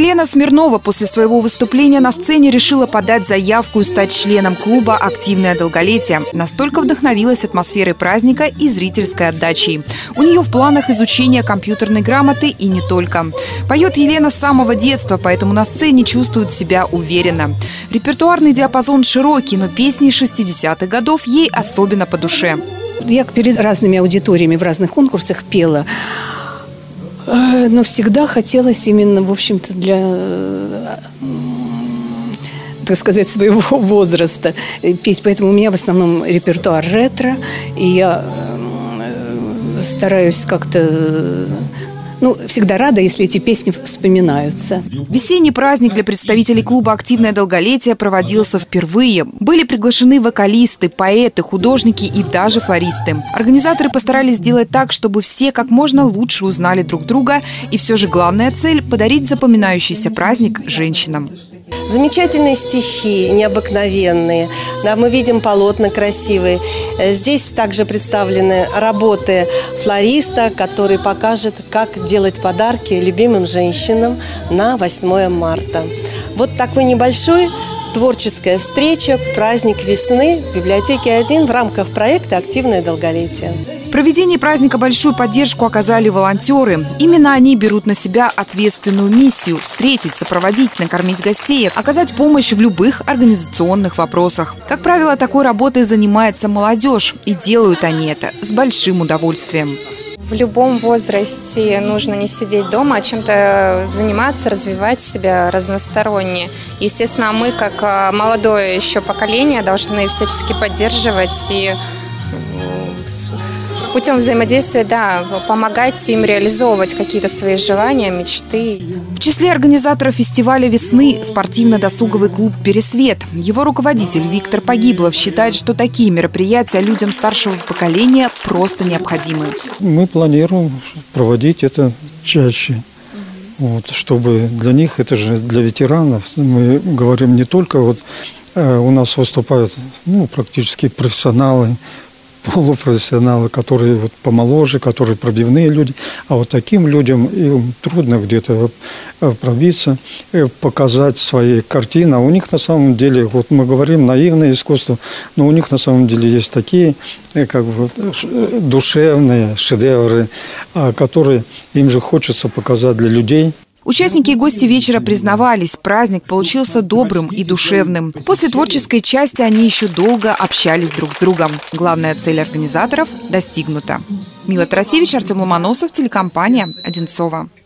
Елена Смирнова после своего выступления на сцене решила подать заявку и стать членом клуба «Активное долголетие». Настолько вдохновилась атмосферой праздника и зрительской отдачей. У нее в планах изучение компьютерной грамоты и не только. Поет Елена с самого детства, поэтому на сцене чувствует себя уверенно. Репертуарный диапазон широкий, но песни 60-х годов ей особенно по душе. Я перед разными аудиториями в разных конкурсах пела. Но всегда хотелось именно, в общем-то, для, так сказать, своего возраста петь. Поэтому у меня в основном репертуар ретро. И я стараюсь как-то... всегда рада, если эти песни вспоминаются. Весенний праздник для представителей клуба «Активное долголетие» проводился впервые. Были приглашены вокалисты, поэты, художники и даже флористы. Организаторы постарались сделать так, чтобы все как можно лучше узнали друг друга. И все же главная цель – подарить запоминающийся праздник женщинам. Замечательные стихи, необыкновенные. Да, мы видим полотна красивые. Здесь также представлены работы флориста, который покажет, как делать подарки любимым женщинам на 8 марта. Вот такой небольшой творческая встреча, праздник весны в библиотеке 1 в рамках проекта «Активное долголетие». В проведении праздника большую поддержку оказали волонтеры. Именно они берут на себя ответственную миссию – встретить, сопроводить, накормить гостей, оказать помощь в любых организационных вопросах. Как правило, такой работой занимается молодежь, и делают они это с большим удовольствием. В любом возрасте нужно не сидеть дома, а чем-то заниматься, развивать себя разносторонне. Естественно, мы, как молодое еще поколение, должны всячески поддерживать и путем взаимодействия, помогать им реализовывать какие-то свои желания, мечты. В числе организаторов фестиваля весны спортивно-досуговый клуб «Пересвет». Его руководитель Виктор Погиблов считает, что такие мероприятия людям старшего поколения просто необходимы. Мы планируем проводить это чаще. Чтобы для них, это же для ветеранов, мы говорим не только, у нас выступают практически профессионалы, полупрофессионалы, которые помоложе, которые пробивные люди, а таким людям им трудно где-то пробиться, показать свои картины. А у них на самом деле, мы говорим наивное искусство, но у них на самом деле есть такие душевные шедевры, которые им же хочется показать для людей. Участники и гости вечера признавались, праздник получился добрым и душевным. После творческой части они еще долго общались друг с другом. Главная цель организаторов достигнута. Мила Тарасевич, Артем Ломоносов, телекомпания «Одинцово».